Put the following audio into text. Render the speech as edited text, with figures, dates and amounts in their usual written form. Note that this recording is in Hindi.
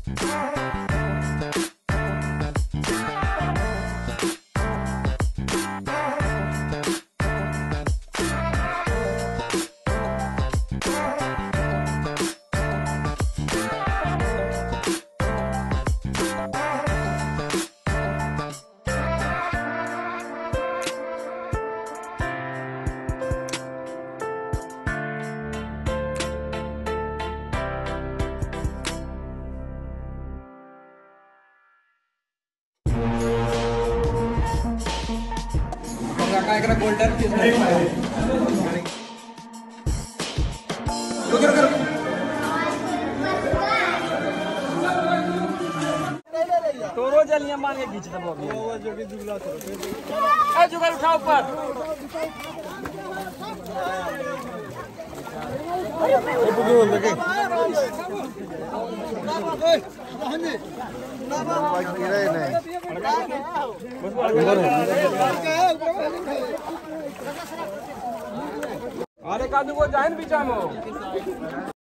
काय करा गोल्डन पीस रुक रुक तोरो जलिया मान के खींच दबो वो जो कि जुगला करो ए जुगल उठा ऊपर ए बुगो लगे ए रहने ना बाइक गिरा नहीं अरे कादू को जाइन पीछा में